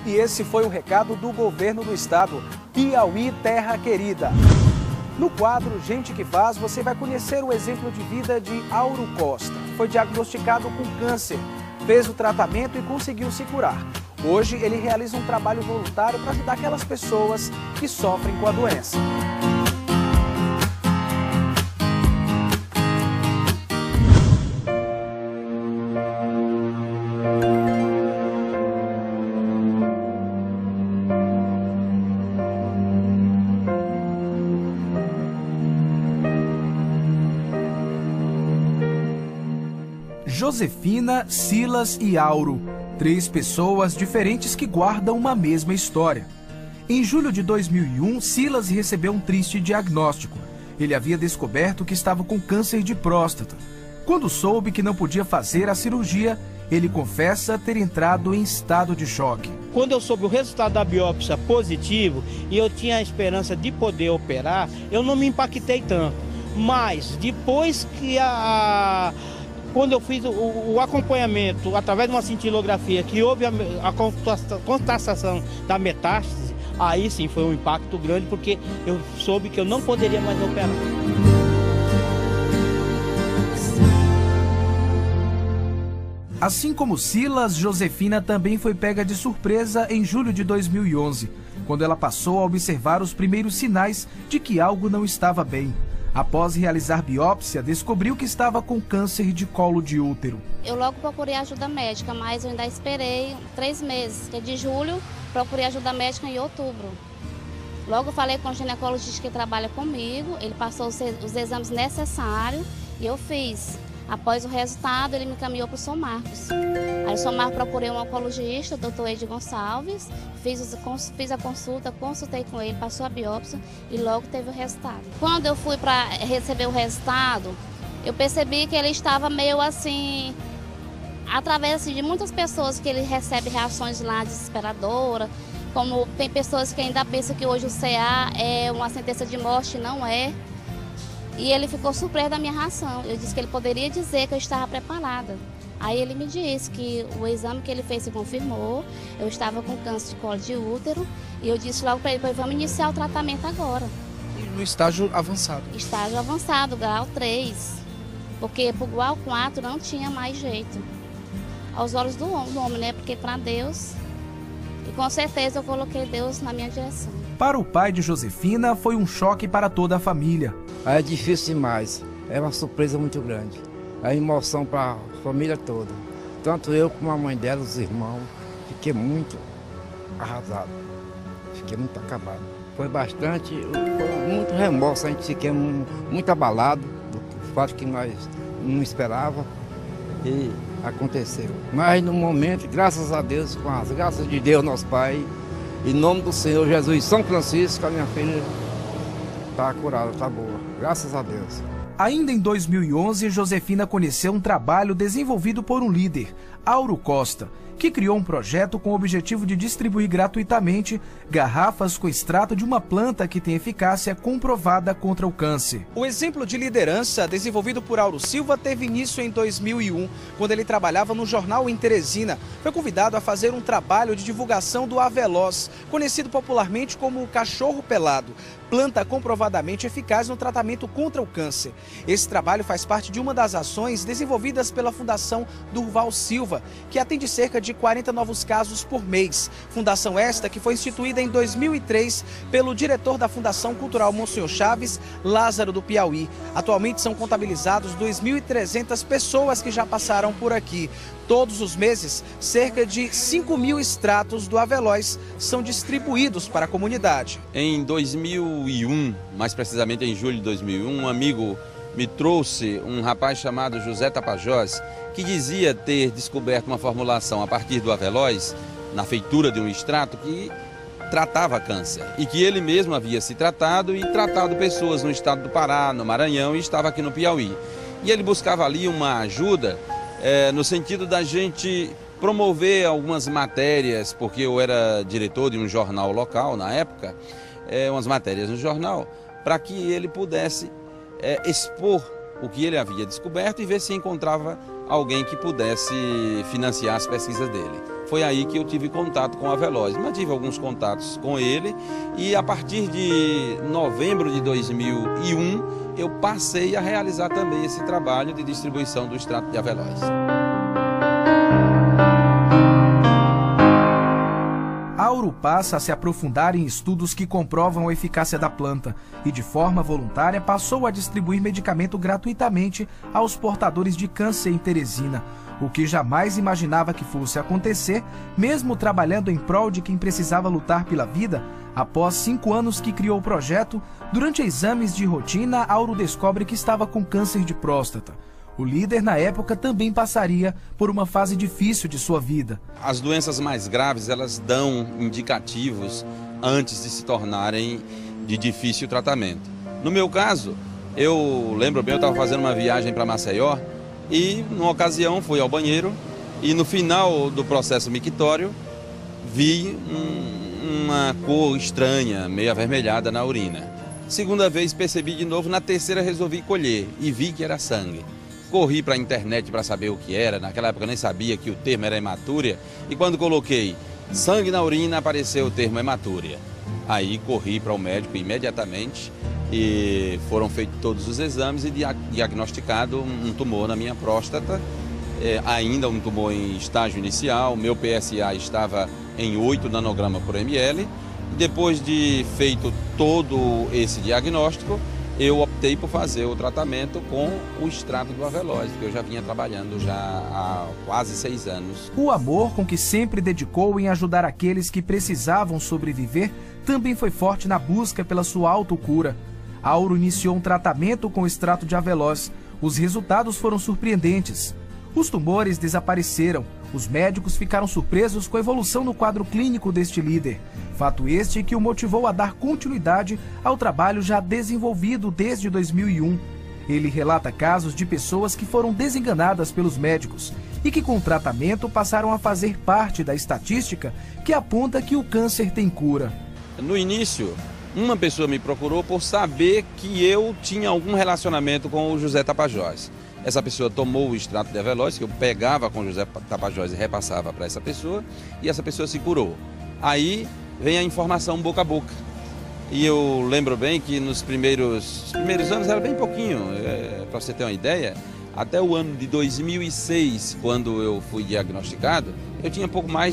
E esse foi o recado do governo do estado, Piauí Terra Querida. No quadro Gente que Faz, você vai conhecer o exemplo de vida de Auro Costa. Foi diagnosticado com câncer, fez o tratamento e conseguiu se curar. Hoje ele realiza um trabalho voluntário para ajudar aquelas pessoas que sofrem com a doença. Josefina, Silas e Auro, 3 pessoas diferentes que guardam uma mesma história. Em julho de 2001, Silas recebeu um triste diagnóstico. Ele havia descoberto que estava com câncer de próstata. Quando soube que não podia fazer a cirurgia, ele confessa ter entrado em estado de choque. Quando eu soube o resultado da biópsia positivo e eu tinha a esperança de poder operar, eu não me impactei tanto. Mas depois que quando eu fiz o acompanhamento através de uma cintilografia, que houve a constatação da metástase, aí sim foi um impacto grande, porque eu soube que eu não poderia mais operar. Assim como Silas, Josefina também foi pega de surpresa em julho de 2011, quando ela passou a observar os primeiros sinais de que algo não estava bem. Após realizar biópsia, descobriu que estava com câncer de colo de útero. Eu logo procurei ajuda médica, mas eu ainda esperei 3 meses, que é de julho, procurei ajuda médica em outubro. Logo falei com o ginecologista que trabalha comigo, ele passou os exames necessários e eu fiz. Após o resultado, ele me encaminhou para o São Marcos. Aí, no São Marcos, procurei um oncologista, o Dr. Ed Gonçalves, fiz a consulta, consultei com ele, passou a biópsia e logo teve o resultado. Quando eu fui para receber o resultado, eu percebi que ele estava meio assim, através de muitas pessoas que ele recebe reações lá desesperadoras, como tem pessoas que ainda pensam que hoje o CA é uma sentença de morte, não é. E ele ficou surpreso da minha reação. Eu disse que ele poderia dizer que eu estava preparada. Aí ele me disse que o exame que ele fez se confirmou, eu estava com câncer de colo de útero, e eu disse logo para ele, vamos iniciar o tratamento agora. No estágio avançado? Estágio avançado, grau 3, porque para o grau 4 não tinha mais jeito. Aos olhos do homem, né? Porque para Deus, e com certeza eu coloquei Deus na minha direção. Para o pai de Josefina, foi um choque para toda a família. É difícil demais, é uma surpresa muito grande. É emoção para a família toda. Tanto eu como a mãe dela, os irmãos, fiquei muito arrasado, fiquei muito acabado. Foi muito remorso, a gente fiquei muito abalado do fato que nós não esperávamos e aconteceu. Mas no momento, graças a Deus, com as graças de Deus, nosso Pai, em nome do Senhor Jesus São Francisco, a minha filha está curada, está boa, graças a Deus. Ainda em 2011, Josefina conheceu um trabalho desenvolvido por um líder, Auro Costa, que criou um projeto com o objetivo de distribuir gratuitamente garrafas com extrato de uma planta que tem eficácia comprovada contra o câncer. O exemplo de liderança desenvolvido por Auro Silva teve início em 2001, quando ele trabalhava no jornal em Teresina. Foi convidado a fazer um trabalho de divulgação do Aveloz, conhecido popularmente como o cachorro pelado, planta comprovadamente eficaz no tratamento contra o câncer. Esse trabalho faz parte de uma das ações desenvolvidas pela Fundação Durval Silva, que atende cerca de 40 novos casos por mês. Fundação esta que foi instituída em 2003 pelo diretor da Fundação Cultural Monsenhor Chaves, Lázaro do Piauí. Atualmente são contabilizados 2.300 pessoas que já passaram por aqui. Todos os meses, cerca de 5.000 extratos do Aveloz são distribuídos para a comunidade. Em 2001, mais precisamente em julho de 2001, um amigo me trouxe um rapaz chamado José Tapajós, que dizia ter descoberto uma formulação a partir do Aveloz, na feitura de um extrato, que tratava câncer. E que ele mesmo havia se tratado e tratado pessoas no estado do Pará, no Maranhão, e estava aqui no Piauí. E ele buscava ali uma ajuda no sentido da gente promover algumas matérias, porque eu era diretor de um jornal local na época, umas matérias no jornal, para que ele pudesse expor o que ele havia descoberto e ver se encontrava alguém que pudesse financiar as pesquisas dele. Foi aí que eu tive contato com a Veloz, mantive alguns contatos com ele e a partir de novembro de 2001 eu passei a realizar também esse trabalho de distribuição do extrato de Aveloz. Auro passa a se aprofundar em estudos que comprovam a eficácia da planta e, de forma voluntária, passou a distribuir medicamento gratuitamente aos portadores de câncer em Teresina, o que jamais imaginava que fosse acontecer, mesmo trabalhando em prol de quem precisava lutar pela vida. Após 5 anos que criou o projeto, durante exames de rotina, Auro descobre que estava com câncer de próstata. O líder, na época, também passaria por uma fase difícil de sua vida. As doenças mais graves, elas dão indicativos antes de se tornarem de difícil tratamento. No meu caso, eu lembro bem, eu estava fazendo uma viagem para Maceió e, numa ocasião, fui ao banheiro e, no final do processo mictório, vi uma cor estranha, meio avermelhada na urina. Segunda vez percebi de novo, na terceira resolvi colher e vi que era sangue. Corri para a internet para saber o que era, naquela época eu nem sabia que o termo era hematúria, e quando coloquei sangue na urina apareceu o termo hematúria. Aí corri para o médico imediatamente e foram feitos todos os exames e diagnosticado um tumor na minha próstata, ainda um tumor em estágio inicial, meu PSA estava em 8 nanogramas por ml. Depois de feito todo esse diagnóstico, eu optei por fazer o tratamento com o extrato do Aveloz, porque eu já vinha trabalhando já há quase 6 anos. O amor com que sempre dedicou em ajudar aqueles que precisavam sobreviver também foi forte na busca pela sua autocura. Auro iniciou um tratamento com o extrato de Aveloz. Os resultados foram surpreendentes. Os tumores desapareceram. Os médicos ficaram surpresos com a evolução no quadro clínico deste líder. Fato este que o motivou a dar continuidade ao trabalho já desenvolvido desde 2001. Ele relata casos de pessoas que foram desenganadas pelos médicos e que com o tratamento passaram a fazer parte da estatística que aponta que o câncer tem cura. No início, uma pessoa me procurou por saber que eu tinha algum relacionamento com o José Tapajós. Essa pessoa tomou o extrato de Aveloz, que eu pegava com o José Tapajós e repassava para essa pessoa, e essa pessoa se curou. Aí vem a informação boca a boca. E eu lembro bem que nos primeiros anos era bem pouquinho, para você ter uma ideia, até o ano de 2006, quando eu fui diagnosticado, eu tinha pouco mais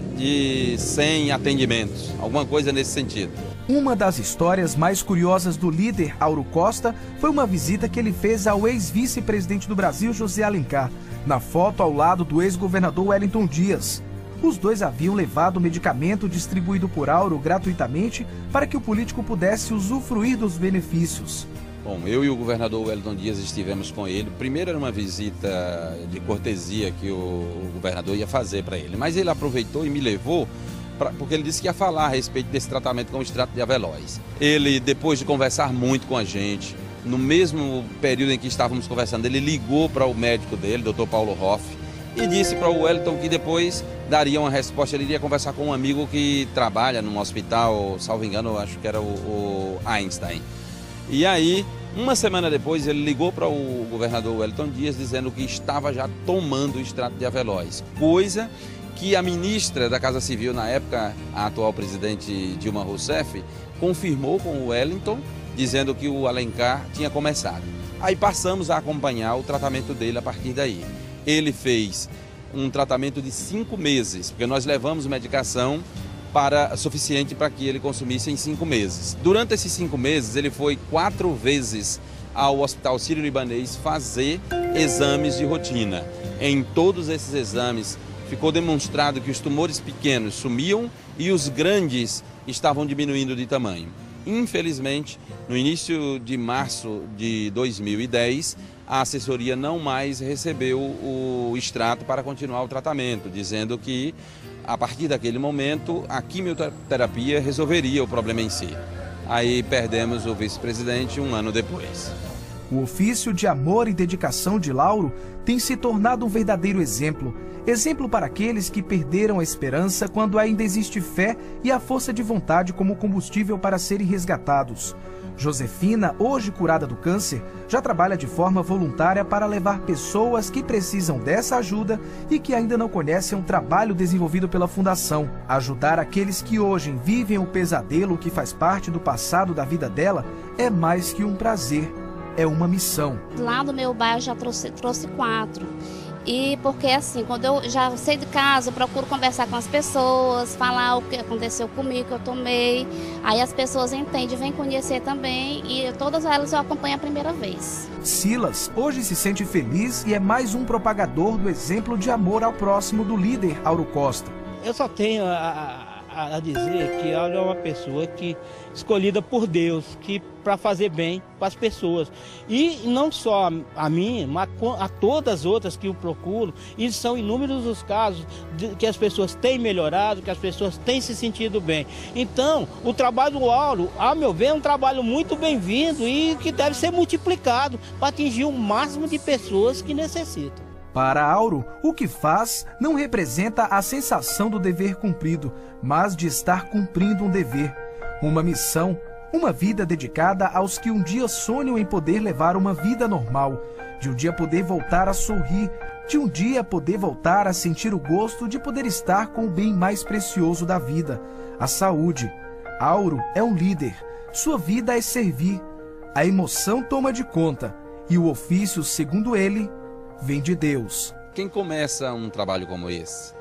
de 100 atendimentos, alguma coisa nesse sentido. Uma das histórias mais curiosas do líder Auro Costa foi uma visita que ele fez ao ex-vice-presidente do Brasil, José Alencar, na foto ao lado do ex-governador Wellington Dias. Os dois haviam levado o medicamento distribuído por Auro gratuitamente para que o político pudesse usufruir dos benefícios. Bom, eu e o governador Wellington Dias estivemos com ele. Primeiro era uma visita de cortesia que o governador ia fazer para ele, mas ele aproveitou e me levou porque ele disse que ia falar a respeito desse tratamento com o extrato de Aveloz. Ele, depois de conversar muito com a gente, no mesmo período em que estávamos conversando, ele ligou para o médico dele, Dr. Paulo Hoff, e disse para o Wellington que depois daria uma resposta. Ele iria conversar com um amigo que trabalha num hospital, salvo engano, acho que era o Einstein. E aí, uma semana depois, ele ligou para o governador Wellington Dias dizendo que estava já tomando o extrato de Aveloz, coisa que a ministra da Casa Civil, na época, a atual presidente Dilma Rousseff, confirmou com o Wellington, dizendo que o Alencar tinha começado. Aí passamos a acompanhar o tratamento dele a partir daí. Ele fez um tratamento de 5 meses, porque nós levamos medicação suficiente para que ele consumisse em 5 meses. Durante esses 5 meses, ele foi 4 vezes ao Hospital Sírio-Libanês fazer exames de rotina. Em todos esses exames, ficou demonstrado que os tumores pequenos sumiam e os grandes estavam diminuindo de tamanho. Infelizmente, no início de março de 2010, a assessoria não mais recebeu o extrato para continuar o tratamento, dizendo que, a partir daquele momento, a quimioterapia resolveria o problema em si. Aí perdemos o vice-presidente 1 ano depois. O ofício de amor e dedicação de Lauro tem se tornado um verdadeiro exemplo. Exemplo para aqueles que perderam a esperança quando ainda existe fé e a força de vontade como combustível para serem resgatados. Josefina, hoje curada do câncer, já trabalha de forma voluntária para levar pessoas que precisam dessa ajuda e que ainda não conhecem um trabalho desenvolvido pela Fundação. Ajudar aqueles que hoje vivem o pesadelo que faz parte do passado da vida dela é mais que um prazer, é uma missão. Lá do meu bairro eu já trouxe 4. E porque assim, quando eu já saio de casa, eu procuro conversar com as pessoas, falar o que aconteceu comigo, que eu tomei. Aí as pessoas entendem, vêm conhecer também e todas elas eu acompanho a primeira vez. Silas hoje se sente feliz e é mais um propagador do exemplo de amor ao próximo do líder Auro Costa. Eu só tenho a dizer que Auro é uma pessoa que escolhida por Deus, que para fazer bem para as pessoas. E não só a mim, mas a todas as outras que o procuram. E são inúmeros os casos que as pessoas têm melhorado, que as pessoas têm se sentido bem. Então, o trabalho do Auro, a meu ver, é um trabalho muito bem-vindo e que deve ser multiplicado para atingir o máximo de pessoas que necessitam. Para Auro, o que faz não representa a sensação do dever cumprido, mas de estar cumprindo um dever, uma missão, uma vida dedicada aos que um dia sonham em poder levar uma vida normal, de um dia poder voltar a sorrir, de um dia poder voltar a sentir o gosto de poder estar com o bem mais precioso da vida, a saúde. Auro é um líder, sua vida é servir, a emoção toma de conta e o ofício, segundo ele, vem de Deus. Quem começa um trabalho como esse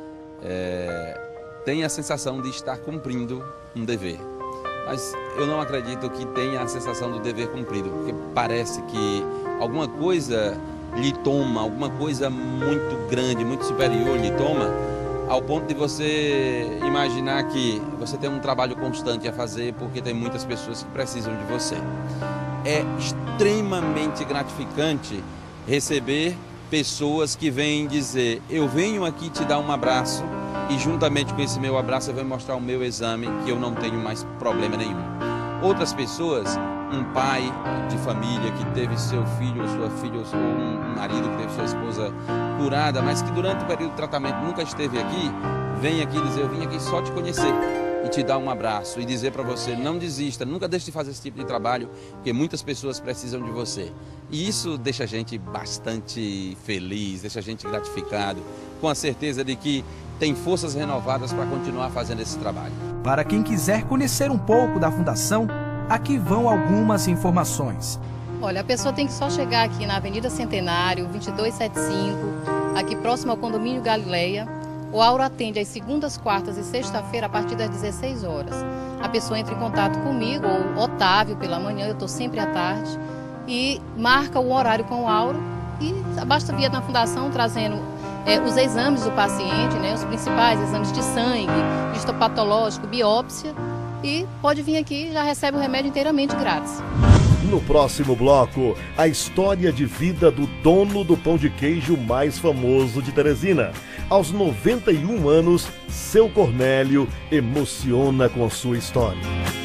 tem a sensação de estar cumprindo um dever. Mas eu não acredito que tenha a sensação do dever cumprido, porque parece que alguma coisa lhe toma, alguma coisa muito grande, muito superior lhe toma, ao ponto de você imaginar que você tem um trabalho constante a fazer porque tem muitas pessoas que precisam de você. É extremamente gratificante receber pessoas que vêm dizer: eu venho aqui te dar um abraço e juntamente com esse meu abraço eu vou mostrar o meu exame que eu não tenho mais problema nenhum. Outras pessoas, um pai de família que teve seu filho ou sua filha ou um marido que teve sua esposa curada, mas que durante o período de tratamento nunca esteve aqui, vem aqui dizer: eu vim aqui só te conhecer e te dar um abraço e dizer para você: não desista, nunca deixe de fazer esse tipo de trabalho, porque muitas pessoas precisam de você. E isso deixa a gente bastante feliz, deixa a gente gratificado, com a certeza de que tem forças renovadas para continuar fazendo esse trabalho. Para quem quiser conhecer um pouco da Fundação, aqui vão algumas informações. Olha, a pessoa tem que só chegar aqui na Avenida Centenário, 2275, aqui próximo ao Condomínio Galileia. O Auro atende às segundas, quartas e sexta-feira a partir das 16 horas. A pessoa entra em contato comigo, ou Otávio pela manhã, eu estou sempre à tarde, e marca o horário com o Auro e basta vir na Fundação trazendo os exames do paciente, né, os principais exames de sangue, histopatológico, biópsia, e pode vir aqui e já recebe o remédio inteiramente grátis. No próximo bloco, a história de vida do dono do pão de queijo mais famoso de Teresina. Aos 91 anos, seu Cornélio emociona com sua história.